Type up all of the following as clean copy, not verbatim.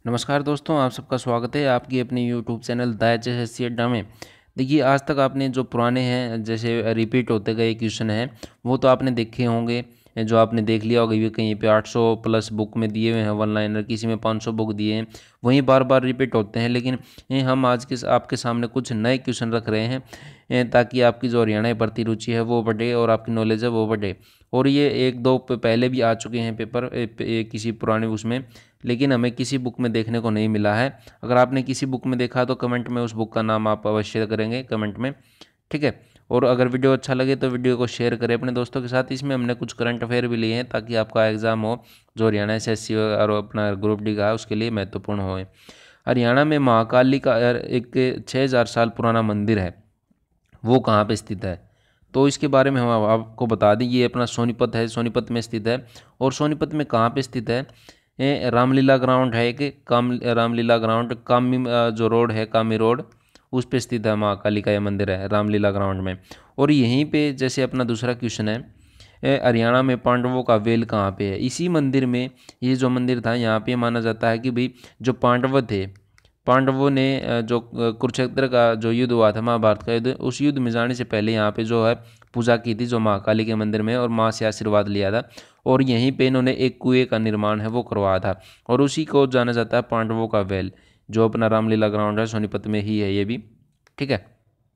नमस्कार दोस्तों, आप सबका स्वागत है आपकी अपनी यूट्यूब चैनल द hssc अड्डा में। देखिए, आज तक आपने जो पुराने हैं जैसे रिपीट होते गए क्वेश्चन हैं वो तो आपने देखे होंगे। जो आपने देख लिया होगा, ये कहीं पे 800 प्लस बुक में दिए हुए हैं वन लाइनर, किसी में 500 बुक दिए हैं, वहीं बार बार रिपीट होते हैं। लेकिन हम आज के आपके सामने कुछ नए क्वेश्चन रख रहे हैं ताकि आपकी जो हरियाणा भर्ती रुचि है वो बढ़े और आपकी नॉलेज है वो बढ़े। और ये एक दो पहले भी आ चुके हैं पेपर किसी पुराने उसमें, लेकिन हमें किसी बुक में देखने को नहीं मिला है। अगर आपने किसी बुक में देखा तो कमेंट में उस बुक का नाम आप अवश्य करेंगे कमेंट में, ठीक है। और अगर वीडियो अच्छा लगे तो वीडियो को शेयर करें अपने दोस्तों के साथ। इसमें हमने कुछ करंट अफेयर भी लिए हैं ताकि आपका एग्ज़ाम हो जो हरियाणा एसएससी और अपना ग्रुप डी का है उसके लिए महत्वपूर्ण हो। हरियाणा में महाकाली का एक 6000 साल पुराना मंदिर है, वो कहाँ पे स्थित है? तो इसके बारे में हम आपको बता दें। ये अपना सोनीपत है, सोनीपत में स्थित है। और सोनीपत में कहाँ पे स्थित है? रामलीला ग्राउंड है कि रामलीला ग्राउंड कामी जो रोड है, कामी रोड, उस पे स्थित है महाकाली का यह मंदिर है, रामलीला ग्राउंड में। और यहीं पे जैसे अपना दूसरा क्वेश्चन है, हरियाणा में पांडवों का वेल कहाँ पे है? इसी मंदिर में, ये जो मंदिर था यहाँ पे माना जाता है कि भाई जो पांडव थे, पांडवों ने जो कुरुक्षेत्र का जो युद्ध हुआ था, महाभारत का युद्ध, उस युद्ध में जाने से पहले यहाँ पे जो है पूजा की थी जो महाकाली के मंदिर में, और माँ से आशीर्वाद लिया था। और यहीं पे इन्होंने एक कुएं का निर्माण है वो करवाया था, और उसी को जाना जाता है पांडवों का वेल, जो अपना रामलीला ग्राउंड है सोनीपत में ही है ये भी, ठीक है।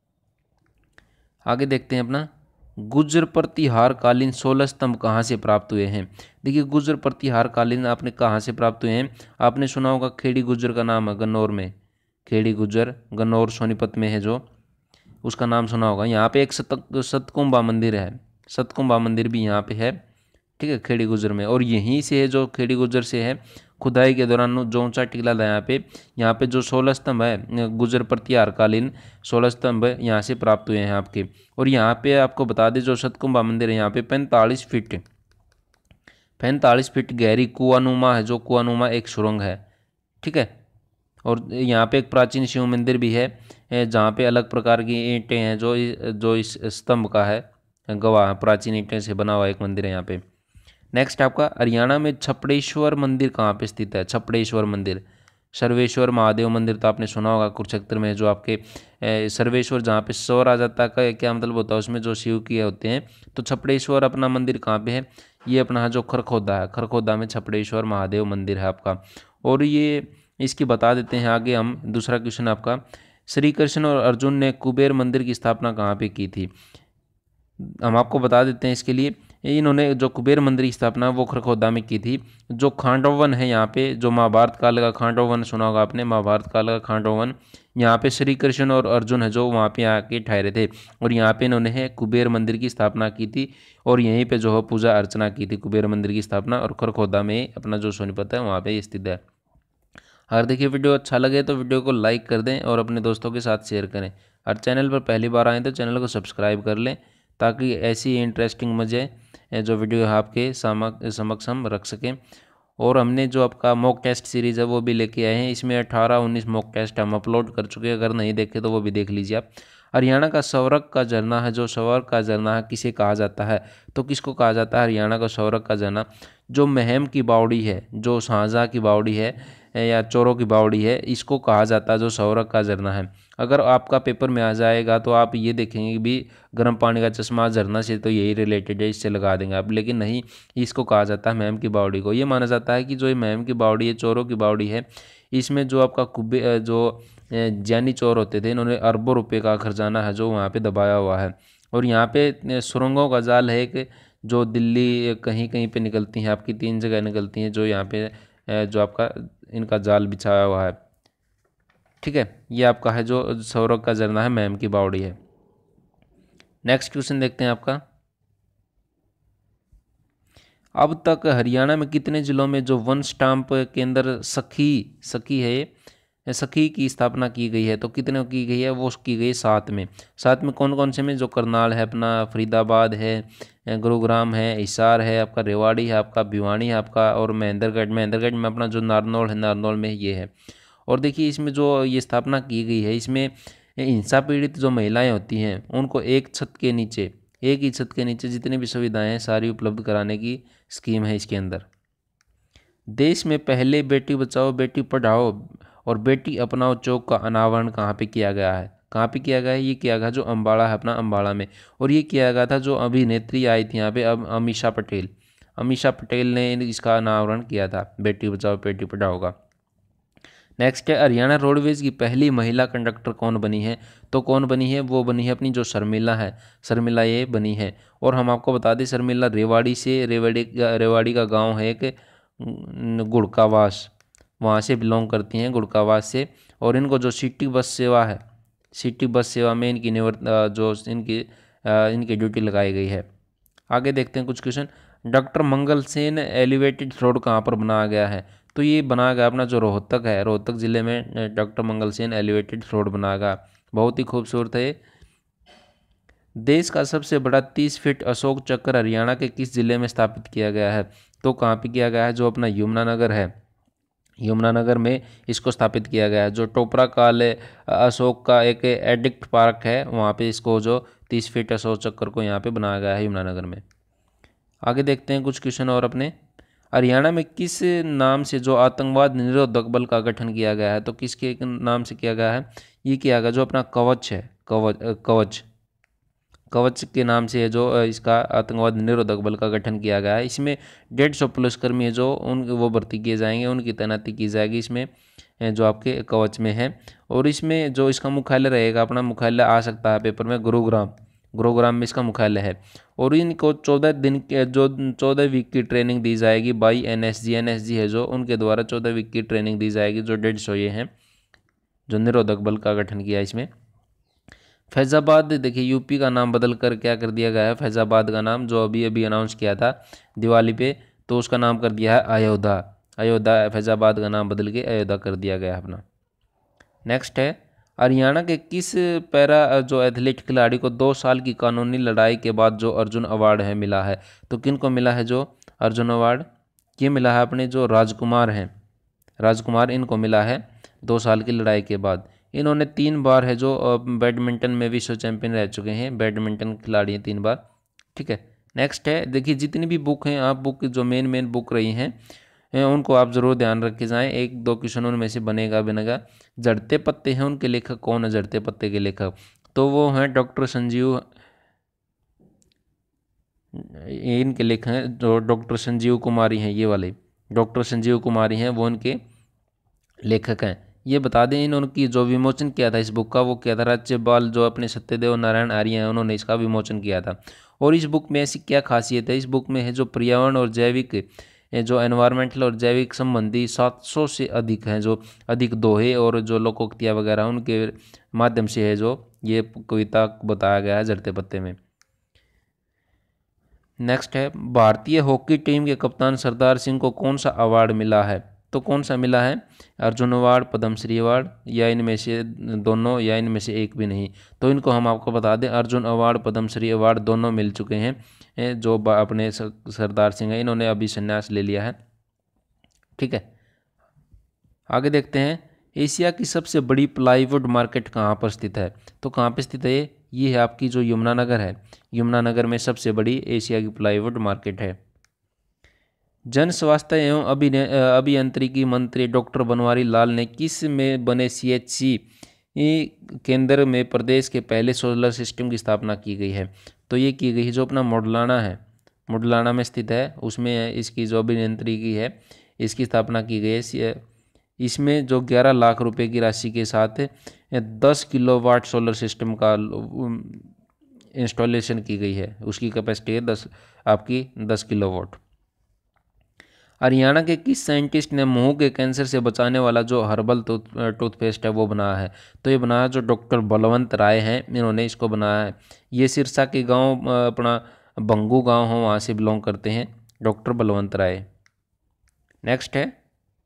आगे देखते हैं अपना, गुर्जर प्रतिहार कालीन 16 स्तंभ कहाँ से प्राप्त हुए हैं? देखिए, गुर्जर प्रतिहार कालीन आपने कहाँ से प्राप्त हुए हैं? आपने सुना होगा खेड़ी गुर्जर का नाम है गन्नौर में, खेड़ी गुर्जर गन्नौर सोनीपत में है जो, उसका नाम सुना होगा। यहाँ पे एक सतकुंभा मंदिर है, सतकुंभा मंदिर भी यहाँ पे है, ठीक है, खेड़ी गुजर में। और यहीं से है जो खेड़ी गुजर से है, खुदाई के दौरान जो ऊंचा टिकला था यहाँ पे जो 16 स्तंभ है गुजर प्रतिहार कालीन 16 स्तंभ यहाँ से प्राप्त हुए हैं आपके। और यहाँ पे आपको बता दें जो सतकुंभा मंदिर है यहाँ पे 45 फीट गहरी कुआनुमा है, जो कुआनुमा एक सुरंग है, ठीक है। और यहाँ पे एक प्राचीन शिव मंदिर भी है जहाँ पे अलग प्रकार की ईंटें हैं, जो इस स्तंभ का है गवाह, प्राचीन ईंटें से बना हुआ एक मंदिर है यहाँ पे। नेक्स्ट आपका, हरियाणा में छपड़ेश्वर मंदिर कहाँ पे स्थित है? छपड़ेश्वर मंदिर, सर्वेश्वर महादेव मंदिर तो आपने सुना होगा कुरुक्षेत्र में, जो आपके सर्वेश्वर जहाँ पे स्वर आ जाता है का क्या मतलब होता है उसमें, जो शिव के होते हैं। तो छपड़ेश्वर अपना मंदिर कहाँ पे है? ये अपना जो खरखोदा है, खरखोदा में छपड़ेश्वर महादेव मंदिर है आपका। और ये इसकी बता देते हैं आगे हम। दूसरा क्वेश्चन आपका, श्री कृष्ण और अर्जुन ने कुबेर मंदिर की स्थापना कहाँ पे की थी? हम आपको बता देते हैं इसके लिए। इन्होंने जो कुबेर मंदिर की स्थापना वो खरखोदा में की थी। जो खांडव वन है यहाँ पे, जो महाभारत काल का खांडव वन सुना होगा आपने, महाभारत काल का खांडव वन, यहाँ पे श्री कृष्ण और अर्जुन है जो वहाँ पे आके ठहरे थे, और यहाँ पे इन्होंने कुबेर मंदिर की स्थापना की थी, और यहीं पे जो है पूजा अर्चना की थी, कुबेर मंदिर की स्थापना, और खरखोदा में अपना जो सोनीपत है वहाँ पे स्थित है। अगर देखिए वीडियो अच्छा लगे तो वीडियो को लाइक कर दें और अपने दोस्तों के साथ शेयर करें। और चैनल पर पहली बार आए तो चैनल को सब्सक्राइब कर लें ताकि ऐसी इंटरेस्टिंग मज़े जो वीडियो आपके समक्ष हम रख सकें। और हमने जो आपका मॉक टेस्ट सीरीज़ है वो भी लेके आए हैं, इसमें 18-19 मॉक टेस्ट हम अपलोड कर चुके हैं, अगर नहीं देखे तो वो भी देख लीजिए आप। हरियाणा का सौरक का झरना है, जो सौरक का झरना है किसे कहा जाता है? तो किसको कहा जाता है हरियाणा का सौरक का झरना? जो महम की बावड़ी है, जो शाहजहाँ की बावड़ी है या चोरों की बावड़ी है, इसको कहा जाता है जो सौरक का झरना है। अगर आपका पेपर में आ जाएगा तो आप ये देखेंगे कि भी गर्म पानी का चश्मा झरना से तो यही रिलेटेड है, इससे लगा देंगे आप, लेकिन नहीं, इसको कहा जाता है महम की बावड़ी को। ये माना जाता है कि जो ये महम की बावड़ी है, चोरों की बावड़ी है, इसमें जो आपका जो जानी चोर होते थे, इन्होंने अरबों रुपए का खजाना है जो वहाँ पे दबाया हुआ है। और यहाँ पे सुरंगों का जाल है कि जो दिल्ली कहीं कहीं पे निकलती हैं, आपकी 3 जगह निकलती हैं, जो यहाँ पे जो आपका इनका जाल बिछाया हुआ है, ठीक है। ये आपका है जो सौरभ का झरना है, मैम की बावड़ी है। नेक्स्ट क्वेश्चन देखते हैं आपका, अब तक हरियाणा में कितने जिलों में जो वन स्टाम्प केंद्र सखी है, सखी की स्थापना की गई है? तो कितने की गई है? वो की गई 7 में। 7 में कौन कौन से में? जो करनाल है अपना, फरीदाबाद है, गुरुग्राम है, हिसार है आपका, रेवाड़ी है आपका, भिवानी है आपका, और महेंद्रगढ़ में अपना जो नारनौल है, नारनौल में ये है। और देखिए इसमें जो ये स्थापना की गई है, इसमें हिंसा पीड़ित जो महिलाएं होती हैं उनको एक ही छत के नीचे जितनी भी सुविधाएं हैं सारी उपलब्ध कराने की स्कीम है इसके अंदर। देश में पहले बेटी बचाओ बेटी पढ़ाओ और बेटी अपनाओ चौक का अनावरण कहाँ पे किया गया है? कहाँ पे किया गया है? ये किया गया जो अम्बाड़ा है अपना, अम्बाड़ा में। और ये किया गया था जो अभिनेत्री आई थी यहाँ पे, अब अमीषा पटेल, अमीषा पटेल ने इसका अनावरण किया था बेटी बचाओ बेटी पढ़ाओ का। नेक्स्ट है, हरियाणा रोडवेज की पहली महिला कंडक्टर कौन बनी है? तो कौन बनी है? वो बनी है अपनी जो शर्मिला है, शर्मिला ये बनी है। और हम आपको बता दें शर्मिला रेवाड़ी से, रेवाड़ी का गांव है एक गुड़कावास, वहाँ से बिलोंग करती हैं, गुड़कावास से। और इनको जो सिटी बस सेवा है, सिटी बस सेवा में इनकी जो इनकी ड्यूटी लगाई गई है। आगे देखते हैं कुछ question. Doctor Mangal Sen elevated road कहाँ पर बनाया गया है? तो ये बनाया गया अपना जो रोहतक है, रोहतक जिले में doctor Mangal Sen elevated road बनाया गया, बहुत ही खूबसूरत है। देश का सबसे बड़ा 30 फीट अशोक चक्र हरियाणा के किस जिले में स्थापित किया गया है? तो कहाँ पे किया गया है? जो अपना यमुनानगर है, यमुनानगर में इसको स्थापित किया गया है। जो टोपरा काल अशोक का एक एडिक्ट पार्क है, वहाँ पे इसको जो 30 फीट अशोक चक्र को यहाँ पे बनाया गया है यमुनानगर में। आगे देखते हैं कुछ क्वेश्चन और अपने। हरियाणा में किस नाम से जो आतंकवाद निरोधक बल का गठन किया गया है? तो किसके नाम से किया गया है? ये किया गया जो अपना कवच है, कवच कवच के नाम से है जो इसका आतंकवाद निरोधक बल का गठन किया गया है। इसमें 150 पुलिसकर्मी है जो वो भर्ती किए जाएंगे, उनकी तैनाती की जाएगी इसमें, जो आपके कवच में है। और इसमें जो इसका मुख्यालय रहेगा, अपना मुख्यालय आ सकता है पेपर में, गुरुग्राम, गुरुग्राम में इसका मुख्यालय है। और इनको 14 दिन के जो 14 वीक की ट्रेनिंग दी जाएगी बाई एनएसजी, एनएसजी है जो उनके द्वारा 14 वीक की ट्रेनिंग दी जाएगी, जो 150 ये हैं जो निरोधक बल का गठन किया इसमें। फैज़ाबाद देखिए यूपी का नाम बदल कर क्या कर दिया गया है? फैज़ाबाद का नाम जो अभी अभी अनाउंस किया था दिवाली पे, तो उसका नाम कर दिया है अयोध्या, अयोध्या, फैज़ाबाद का नाम बदल के अयोध्या कर दिया गया है अपना। नेक्स्ट है, हरियाणा के किस पैरा जो एथलीट खिलाड़ी को 2 साल की कानूनी लड़ाई के बाद जो अर्जुन अवार्ड है मिला है? तो किन को मिला है जो अर्जुन अवार्ड? ये मिला है अपने जो राजकुमार हैं, राजकुमार, इनको मिला है 2 साल की लड़ाई के बाद। इन्होंने 3 बार है जो बैडमिंटन में विश्व चैंपियन रह चुके हैं, बैडमिंटन खिलाड़ी हैं 3 बार। ठीक है। नेक्स्ट है, देखिए जितनी भी बुक हैं, आप बुक जो मेन बुक रही हैं उनको आप ज़रूर ध्यान रखे जाएं, 1-2 क्वेश्चन उनमें से बनेगा। जड़ते पत्ते हैं, उनके लेखक कौन है? जड़ते पत्ते के लेखक तो वो हैं डॉक्टर संजीव, इनके लेखक हैं जो डॉक्टर संजीव कुमारी हैं, ये वाले डॉक्टर संजीव कुमारी हैं, वो उनके लेखक हैं। ये बता दें, इन्होंने जो विमोचन किया था इस बुक का, वो किया था राज्यपाल जो अपने सत्यदेव नारायण आर्य हैं, उन्होंने इसका विमोचन किया था। और इस बुक में ऐसी क्या खासियत है? इस बुक में है जो पर्यावरण और जैविक, जो एनवायरमेंटल और जैविक संबंधी 700 से अधिक हैं, जो अधिक दोहे और जो लोकोक्तियाँ वगैरह उनके माध्यम से है जो ये कविता बताया गया है जड़ते पत्ते में। नेक्स्ट है, भारतीय हॉकी टीम के कप्तान सरदार सिंह को कौन सा अवार्ड मिला है? तो कौन सा मिला है? अर्जुन अवार्ड, पद्मश्री अवार्ड, या इनमें से दोनों, या इनमें से एक भी नहीं? तो इनको हम आपको बता दें, अर्जुन अवार्ड, पद्मश्री अवार्ड दोनों मिल चुके हैं। जो अपने सरदार सिंह हैं, इन्होंने अभी संन्यास ले लिया है। ठीक है, आगे देखते हैं। एशिया की सबसे बड़ी प्लाईवुड मार्केट कहाँ पर स्थित है? तो कहाँ पर स्थित है ये है आपकी जो यमुनानगर है, यमुनानगर में सबसे बड़ी एशिया की प्लाईवुड मार्केट है। जन स्वास्थ्य एवं अभियांत्रिकी मंत्री डॉक्टर बनवारी लाल ने किस में बने सीएचसी केंद्र में प्रदेश के पहले सोलर सिस्टम की स्थापना की गई है? तो ये की गई जो अपना मुडलाना है, मुडलाना में स्थित है, उसमें इसकी जो अभियांत्रिकी है इसकी स्थापना की गई है। इसमें जो 11 लाख रुपए की राशि के साथ 10 किलोवाट सोलर सिस्टम का इंस्टॉलेशन की गई है, उसकी कैपेसिटी है 10 किलोवाट। हरियाणा के किस साइंटिस्ट ने मुंह के कैंसर से बचाने वाला जो हर्बल टूथपेस्ट है वो बनाया है? तो ये बनाया जो डॉक्टर बलवंत राय हैं, इन्होंने इसको बनाया है। ये सिरसा के गांव अपना बंगू गांव हो, वहाँ से बिलोंग करते हैं डॉक्टर बलवंत राय। नेक्स्ट है,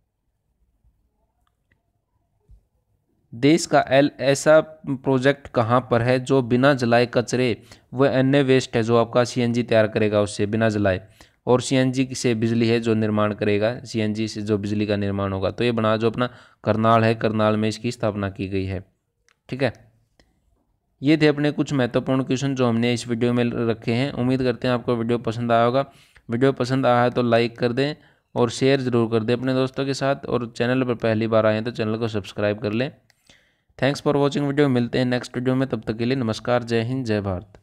देश का ऐसा प्रोजेक्ट कहाँ पर है जो बिना जलाए कचरे व अन्य वेस्ट है जो आपका सीएनजी तैयार करेगा उससे बिना जलाए, और सीएनजी से बिजली है जो निर्माण करेगा, सीएनजी से जो बिजली का निर्माण होगा। तो ये बना जो अपना करनाल है, करनाल में इसकी स्थापना की गई है। ठीक है, ये थे अपने कुछ महत्वपूर्ण क्वेश्चन जो हमने इस वीडियो में रखे हैं। उम्मीद करते हैं आपको वीडियो पसंद आया होगा। वीडियो पसंद आया है तो लाइक कर दें और शेयर ज़रूर कर दें अपने दोस्तों के साथ, और चैनल पर पहली बार आए हैं तो चैनल को सब्सक्राइब कर लें। Thanks for watching video. मिलते हैं नेक्स्ट वीडियो में, तब तक के लिए नमस्कार, जय हिंद, जय भारत।